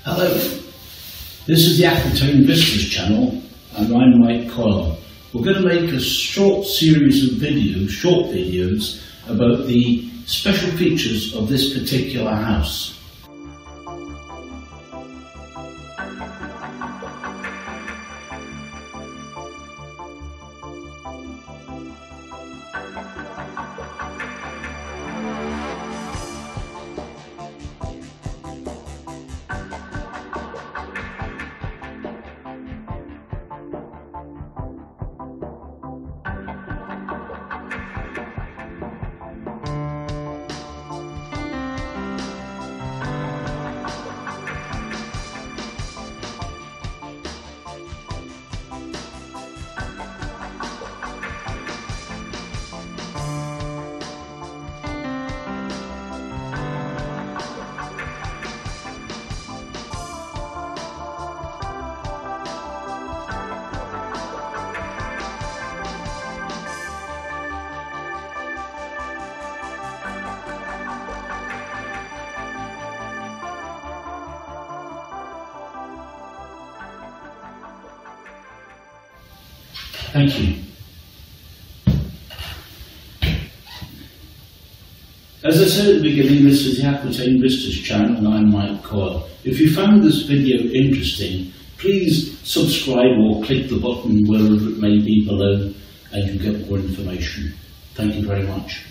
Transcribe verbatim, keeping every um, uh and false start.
Hello, this is the Aquitaine Vistas channel and I'm Mike Coyle. We're going to make a short series of videos, short videos, about the special features of this particular house. Thank you. As I said at the beginning, this is the Aquitaine Vistas channel and I'm Mike Coyle. If you found this video interesting, please subscribe or click the button wherever it may be below and you'll get more information. Thank you very much.